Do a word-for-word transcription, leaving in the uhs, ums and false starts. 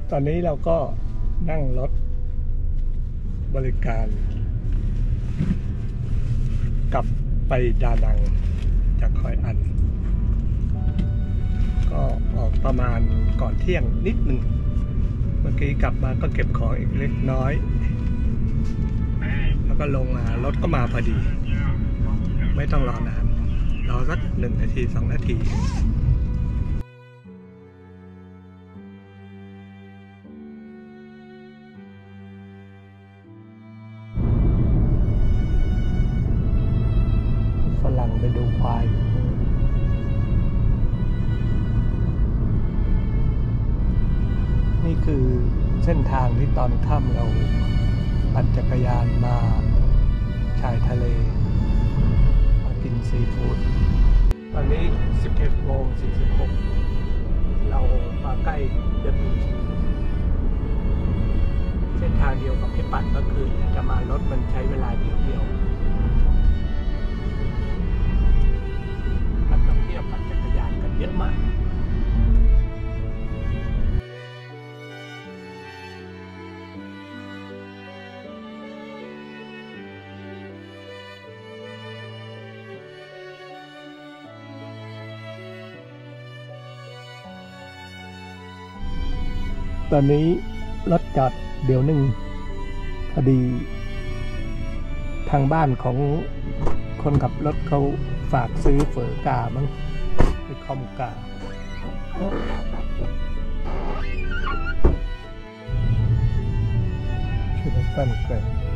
ตอนนี้เราก็นั่งรถบริการกลับไปดานังจากฮอยอันก็ออกประมาณก่อนเที่ยงนิดหนึ่งเมื่อกี้กลับมาก็เก็บของอีกเล็กน้อยแล้วก็ลงมารถก็มาพอดีไม่ต้องรอนานรอสักหนึ่งนาทีสองนาทีฝรั่งไปดูควายนี่คือเส้นทางที่ตอนค่ำเราปั่นจักรยานมาชายทะเลมากินซีฟู้ดตอนนี้ สิบเอ็ดโมงสี่สิบหก เรามาใกล้เดอะบีชเส้นทางเดียวกับที่ปั่นก็คือจะมารถมันใช้เวลาเดียวเดียวนักท่องเที่ยวปั่นจักรยานกันเยอะมากตอนนี้รถจอดเดี๋ยวหนึ่งพอดีทางบ้านของคนขับรถเขาฝากซื้อเฝอกามั้งไปคอมกาชื่อรถตั้นเกิด